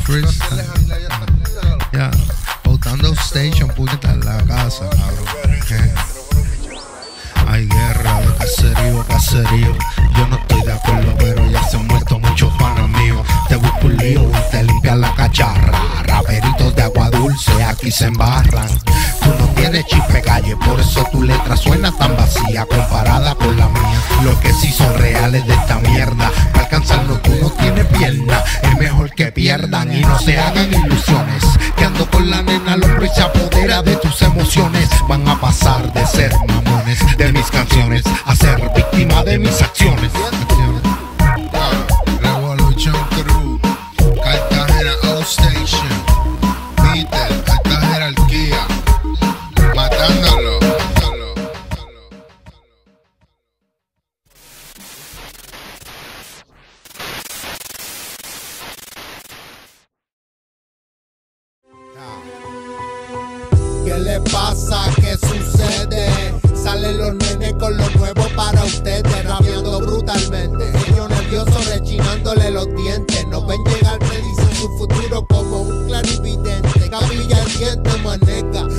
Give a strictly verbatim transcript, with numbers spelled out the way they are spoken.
freestyle. Ya, botando station, puñeta en la casa, cabrón. Hay guerra de caserío, caserío. Yo no estoy de acuerdo, pero ya se han muerto muchos panas míos. Te busco un lío y te limpias la cacharra. Raperitos de agua dulce aquí se embarran. Tú no tienes chispe calle, por eso tu letra suena tan vacía comparada con la mía. Los que sí son reales de esta mierda, para alcanzarlo tú no tienes pierna. Es mejor que pierdan y no se hagan ilusiones, que ando con la nena al hombro y se apodera de tus emociones. Van a pasar de ser mamones de mis canciones a ser víctima de mis acciones. Revolution Crew, Cartagena Outstation, Peter, alta jerarquía, matándolo, matándolo. ¿Qué le pasa? ¿Qué sucede? Salen los nenes con lo nuevo para ustedes, rapeando brutalmente. Ellos nerviosos rechinándole los dientes. Nos ven llegar, predicen su futuro como un clarividente. Capilla el diente, maneca.